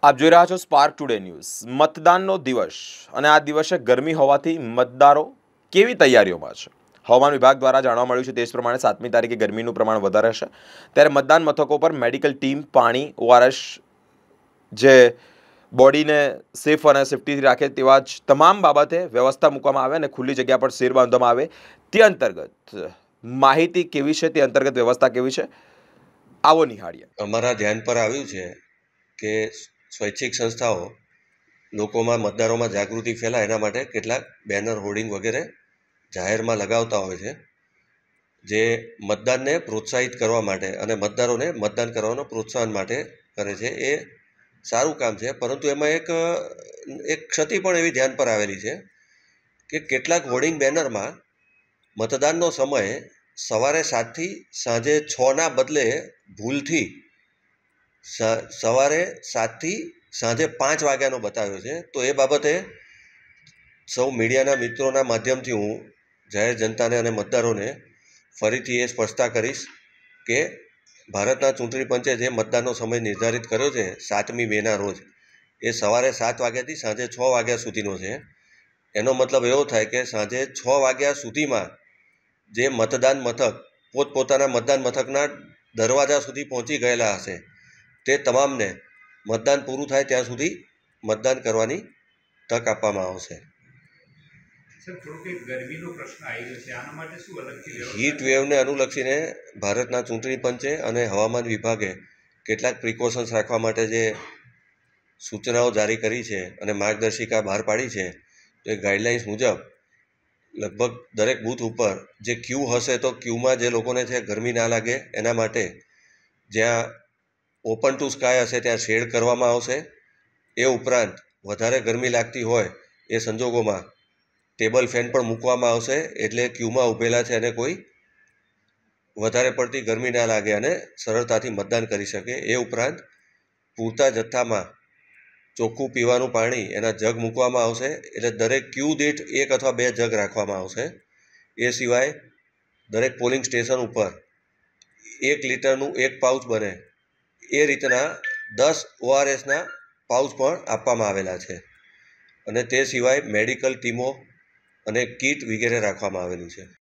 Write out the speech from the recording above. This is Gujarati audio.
આપ જોઈ રહ્યા છો સ્પાર્ક ટુડે ન્યૂઝ। મતદાનનો દિવસ અને આ દિવસે ગરમી હોવાથી મતદારો કેવી તૈયારીઓમાં છે? હવામાન વિભાગ દ્વારા જાણવા મળ્યું છે તે જ પ્રમાણે 7મી તારીખે ગરમીનું પ્રમાણ વધારે હશે, ત્યારે મતદાન મથકો પર મેડિકલ ટીમ પાણી, ઓઆરએસ જે બોડીને સેફ અને સેફ્ટીથી રાખે તેવા જ તમામ બાબતે વ્યવસ્થા મૂકવામાં આવે અને ખુલ્લી જગ્યા પર શેર બાંધવામાં આવે તે અંતર્ગત માહિતી કેવી છે, તે અંતર્ગત વ્યવસ્થા કેવી છે, આવો નિહાળીએ। અમારા ધ્યાન પર આવ્યું છે કે સ્વૈચ્છિક સંસ્થાઓ લોકોમાં મતદારોમાં જાગૃતિ ફેલાય એના માટે કેટલાક બેનર, હોર્ડિંગ વગેરે જાહેરમાં લગાવતા હોય છે, જે મતદાનને પ્રોત્સાહિત કરવા માટે અને મતદારોને મતદાન કરવાનો પ્રોત્સાહન માટે કરે છે। એ સારું કામ છે, પરંતુ એમાં એક ક્ષતિ પણ એવી ધ્યાન પર આવેલી છે કે કેટલાક હોર્ડિંગ બેનરમાં મતદાનનો સમય સવારે 7થી સાંજે 6ના બદલે ભૂલથી સવારે 7થી સાંજે 5 વાગ્યાનો બતાવ્યો છે। તો એ બાબતે સૌ મીડિયાના મિત્રોના માધ્યમથી હું જાહેર જનતાને અને મતદારોને ફરીથી એ સ્પષ્ટતા કરીશ કે ભારતના ચૂંટણી પંચે જે મતદાનનો સમય નિર્ધારિત કર્યો છે 7મી મેના રોજ, એ સવારે 7 વાગ્યાથી સાંજે 6 વાગ્યા સુધીનો છે। એનો મતલબ એવો થાય કે સાંજે 6 વાગ્યા સુધીમાં જે મતદાન મથક પોતપોતાના મતદાન મથકના દરવાજા સુધી પહોંચી ગયેલા હશે તે તમામને મતદાન પૂરું થાય ત્યાં સુધી મતદાન કરવાની તક આપવામાં આવશે। હીટ વેવને અનુલક્ષીને ભારતના ચૂંટણી પંચે અને હવામાન વિભાગે કેટલાક પ્રિકોશન્સ રાખવા માટે જે સૂચનાઓ જારી કરી છે અને માર્ગદર્શિકા બહાર પાડી છે, તો એ ગાઈડલાઇન્સ મુજબ લગભગ દરેક બૂથ ઉપર જે ક્યુ હશે તો ક્યુમાં જે લોકોને છે ગરમી ના લાગે એના માટે જ્યાં ઓપન ટુ સ્કાય હશે ત્યાં શેડ કરવામાં આવશે। એ ઉપરાંત વધારે ગરમી લાગતી હોય એ સંજોગોમાં ટેબલ ફેન પણ મૂકવામાં આવશે, એટલે ક્યુમાં ઊભેલા છે અને કોઈ વધારે પડતી ગરમી ના લાગે અને સરળતાથી મતદાન કરી શકે। એ ઉપરાંત પૂરતા જથ્થામાં ચોખ્ખું પીવાનું પાણી એના જગ મૂકવામાં આવશે, એટલે દરેક ક્યુ દીઠ 1 અથવા 2 જગ રાખવામાં આવશે। એ સિવાય દરેક પોલિંગ સ્ટેશન ઉપર 1 લીટરનું 1 પાઉચ બને એ રીતના 10 ઓઆરએસના પાઉચ પણ આપવામાં આવેલા છે, અને તે સિવાય મેડિકલ ટીમો અને કીટ વગેરે રાખવામાં આવેલું છે।